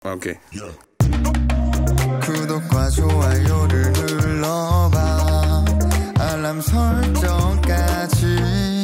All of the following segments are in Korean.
오케이. 구독과 좋아요를 눌러봐. 알람 설정까지.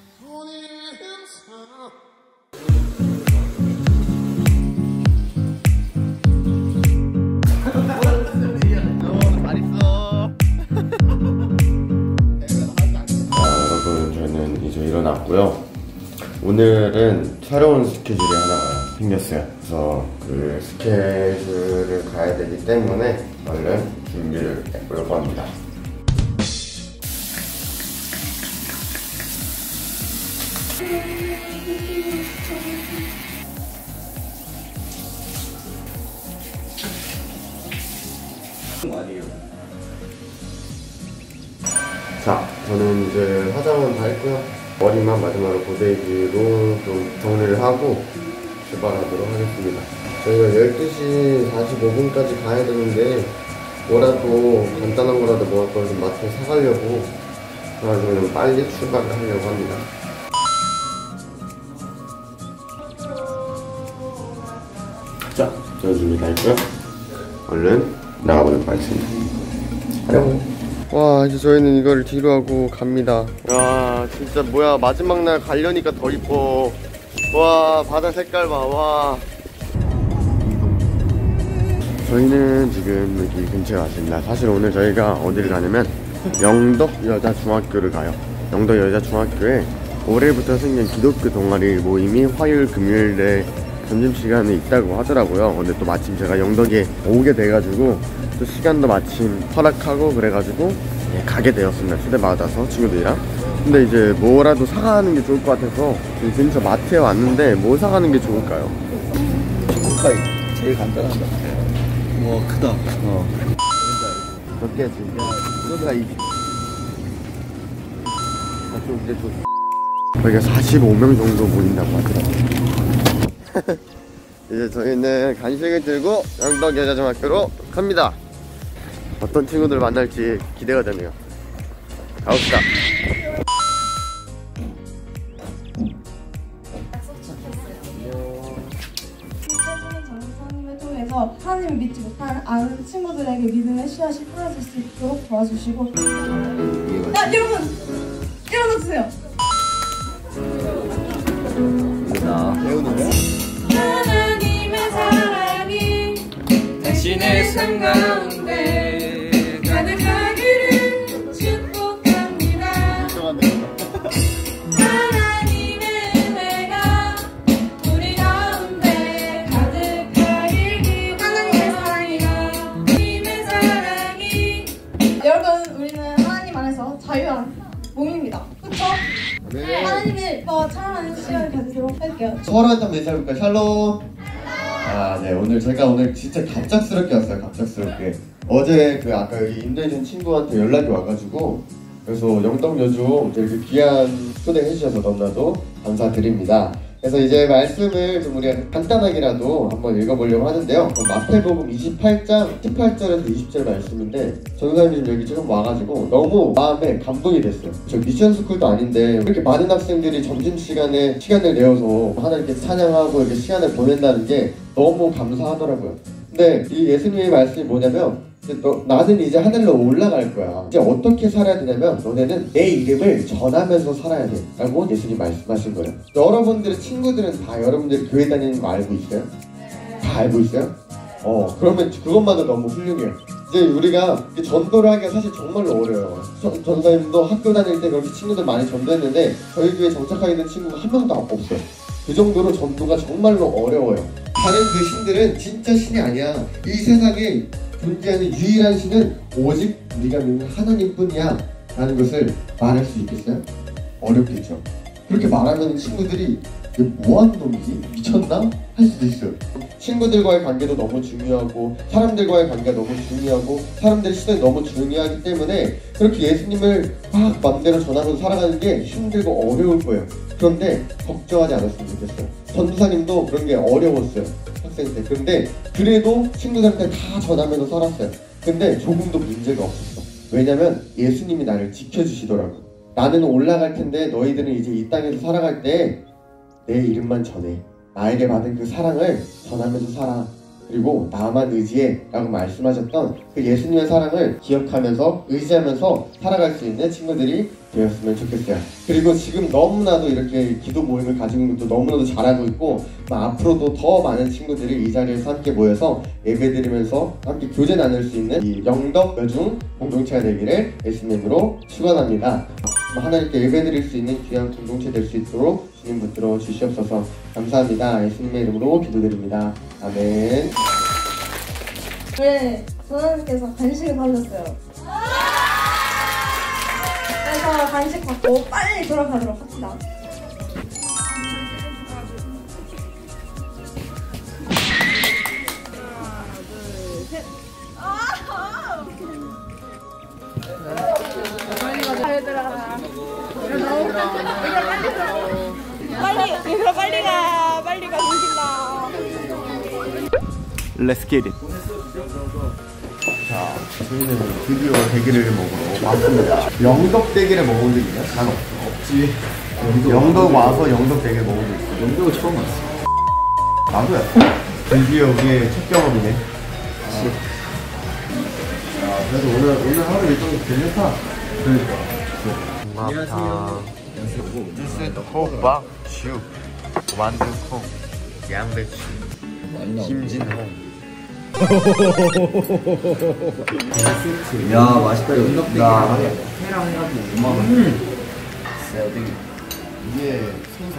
여러분, 저는 이제 일어났고요. 오늘은 새로운 스케줄이 하나가 생겼어요. 그래서 그 스케줄을 가야 되기 때문에 얼른 준비를 해보려고 합니다. 자, 저는 이제 화장은 다 했고요. 머리만 마지막으로 고데기로 좀 정리를 하고 출발하도록 하겠습니다. 저희가 12시 45분까지 가야 되는데 뭐라도 간단한 거라도 먹을 걸 좀 마트에 사가려고 그래가지고 좀 빨리 출발을 하려고 합니다. 자, 저 준비 다 했고요. 얼른 나가보도록 하겠습니다. 촬영. 와, 이제 저희는 이거를 뒤로 하고 갑니다. 야, 진짜 뭐야, 마지막 날 가려니까 더 이뻐. 와, 바다 색깔 봐. 와, 저희는 지금 여기 근처에 왔습니다. 사실 오늘 저희가 어디를 가냐면 영덕여자중학교를 가요. 영덕여자중학교에 올해부터 생긴 기독교 동아리 모임이 화요일 금요일에 점심시간에 있다고 하더라고요. 근데 또 마침 제가 영덕에 오게 돼가지고 또 시간도 마침 허락하고 그래가지고 가게 되었습니다. 초대받아서 친구들이랑. 근데 이제 뭐라도 사가는 게 좋을 것 같아서 지금 근처 마트에 왔는데 뭐 사가는 게 좋을까요? 친구가 제일 간단한 것 같아요. 뭐 크다. 몇 개지? 소주가 20. 좀 이제 좀 저희가 45명 정도 모인다고 하더라고요. 이제 저희는 간식을 들고 영덕여자중학교로 갑니다. 어떤 친구들 만날지 기대가 되네요. 가봅시다. 정상을 통해서 하나님을 믿지 못하는 아는 친구들에게 믿음의 씨앗이 뿌려질 수 있도록 도와주시고. 야, 여러분! 일어나주세요! 배우는 거야? 하나님의 사랑이 당신의 삶 가운데 가득하기를 축복합니다. 하나님의 은혜가 우리 가운데 가득하길 기도합니다. 하나님의 사랑이. 여러분, 우리는 하나님 안에서 자유한 몸입니다. 그쵸? 네. 하나님을 더 찬양하는 시간을 가지도록 할게요. 서로한테 한번 인사해볼까요? 샬롬. 아, 네. 오늘 제가 진짜 갑작스럽게 왔어요. 갑작스럽게. 어제 아까 여기 인도에있는 친구한테 연락이 와가지고, 그래서 영덕여중 이렇게 귀한 초대해주셔서 너무나도 감사드립니다. 그래서 이제 말씀을 좀 우리가 간단하게라도 한번 읽어보려고 하는데요. 마태복음 28장 18절에서 20절 말씀인데, 전사님이 여기 지금 와가지고 너무 마음에 감동이 됐어요. 저 미션스쿨도 아닌데 이렇게 많은 학생들이 점심시간에 시간을 내어서 하나님께 찬양하고 이렇게 시간을 보낸다는 게 너무 감사하더라고요. 근데 이 예수님의 말씀이 뭐냐면, 나는 이제 하늘로 올라갈 거야. 이제 어떻게 살아야 되냐면, 너네는 내 이름을 전하면서 살아야 돼 라고 예수님 말씀하신 거예요. 여러분들의 친구들은 다 여러분들이 교회 다니는 거 알고 있어요? 다 알고 있어요? 그러면 그것만도 너무 훌륭해요. 이제 우리가 전도를 하기가 사실 정말로 어려워요. 전사님도 학교 다닐 때 그렇게 친구들 많이 전도했는데 저희 교회에 정착하게 된 친구가 한 명도 없어요. 그 정도로 전도가 정말로 어려워요. 다른 그 신들은 진짜 신이 아니야. 이 세상에 존재하는 유일한 신은 오직 우리가 믿는 하나님뿐이야 라는 것을 말할 수 있겠어요? 어렵겠죠. 그렇게 말하면 친구들이 이게 뭐하는 놈이지? 미쳤나? 할 수도 있어요. 친구들과의 관계도 너무 중요하고, 사람들과의 관계가 너무 중요하고, 사람들의 시선이 너무 중요하기 때문에 그렇게 예수님을 막 맘대로 전하면서 살아가는 게 힘들고 어려울 거예요. 그런데 걱정하지 않았으면 좋겠어요. 전도사님도 그런 게 어려웠어요, 학생 때. 그런데 그래도 친구들한테 다 전하면서 살았어요. 근데 조금도 문제가 없었어. 왜냐면 예수님이 나를 지켜주시더라고. 나는 올라갈 텐데 너희들은 이제 이 땅에서 살아갈 때 내 이름만 전해. 나에게 받은 그 사랑을 전하면서 살아 그리고 나만 의지해 라고 말씀하셨던 그 예수님의 사랑을 기억하면서 의지하면서 살아갈 수 있는 친구들이 되었으면 좋겠어요. 그리고 지금 너무나도 이렇게 기도 모임을 가지고 있는 것도 너무나도 잘하고 있고 앞으로도 더 많은 친구들이 이 자리에서 함께 모여서 예배드리면서 함께 교제 나눌 수 있는 이 영덕 여중 공동체가 되기를 예수님으로 축원합니다. 하나님께 예배드릴 수 있는 귀한 공동체 될 수 있도록 주님 붙들어 주시옵소서. 감사합니다. 예수님의 이름으로 기도드립니다. 아멘. 네, 선생님께서 간식을 사주셨어요. 그래서 간식 받고 빨리 돌아가도록 합시다. 빨리 가 정신나. Let's get it. 자, 저희는 드디어 대게를 먹으러 왔습니다. 영덕 대게를 먹어본 적 있냐? 난 없어. 없지. 영덕 와서 영덕 대게 먹어본 적 있어. 영덕을 처음 왔어. 나도야. 드디어 우리의 첫 경험이네. 야, 그래도 오늘 하루 일정이 괜찮다. 그러니까. 안녕하세요. 호박, 슈, 완두콩, 양배추, 김진홍. 야, 맛있다. 영덕대게 회랑 해가지고 5만원. 새우등이. 이게 생선.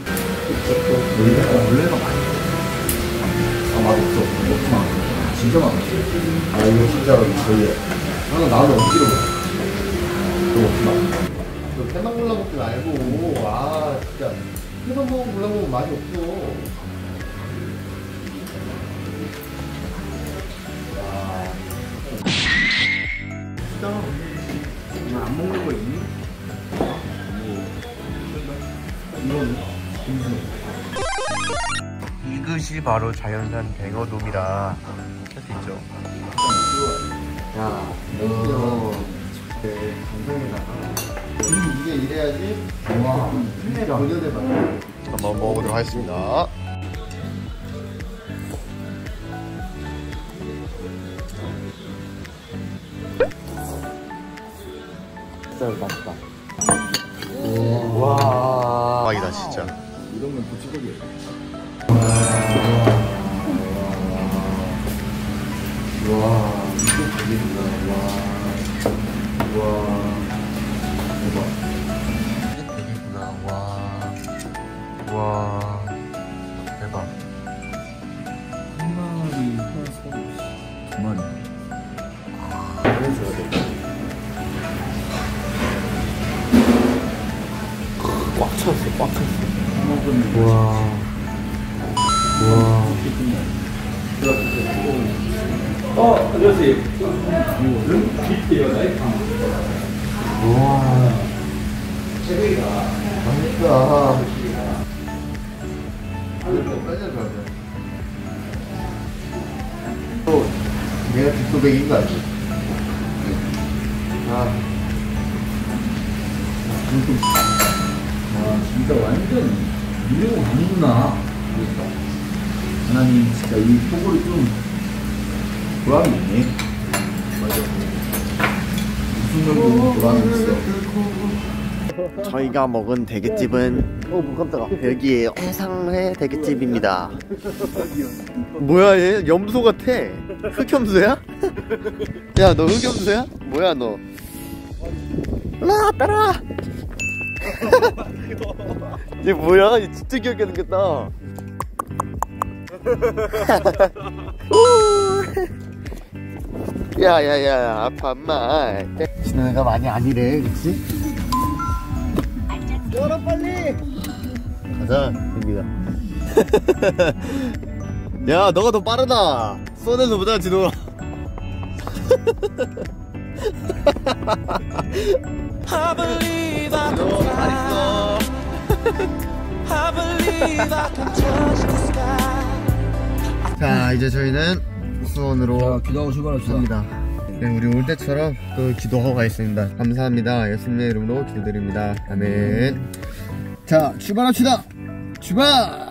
원래가 맛있어. 아, 맛없어. 먹지마. 진짜 맛없어. 아, 이거 진짜 저희. 나도 억지로 먹어. 너 먹지마. 너 태만 골라 먹지 말고. 아, 진짜. 태만 골라 먹으면 맛이 없어. 이거 안 먹는 거 있니? 이것이 바로 자연산 뱅어돔이라 할 수 있죠. 야, 너 감성에다가 이게 이래야지. 와, 본연의 맛. 한번 먹어보도록 하겠습니다. 진짜 맛있다. 와, 대박이다 진짜. 이러면 부치고기. 와, 이거 되게구나. 와, 대박. 이게 되게구나. 와, 대박. 한 마리 플러스 2마리. 그래서 꽉 찼어, 꽉 찼어. 와. 아저씨. 이거는 나이프. 와. 맛있다. 또 내가 뒷도백인 거 알지? 아. 와, 진짜 완전 이러고 가는구나. 하나님, 진짜 이 포고를 좀 보람이 있네. 맞아. 무슨 정도 보람이 있어. 저희가 먹은 대게집은 여기에요. 해상회 대게집입니다. 뭐야 얘? 염소 같아. 흑염소야? 야 너 흑염소야? 뭐야 너? 따라. 얘 뭐야? 얘 진짜 귀엽게 생겼다. 야야야 아파 엄마. 신우가 많이 아니래 그치? 열어 빨리. 가자 민기가. 야 너가 더 빠르다. 쏘네서보다 진우가. I believe I can 진우 잘 있어. I believe I can touch the sky. 자 이제 저희는 수원으로 기도하고 출발합시다. 네, 우리 올 때처럼 또 기도하고 가겠습니다. 감사합니다. 예수님의 이름으로 기도드립니다. 아멘. 자 출발합시다. 출발.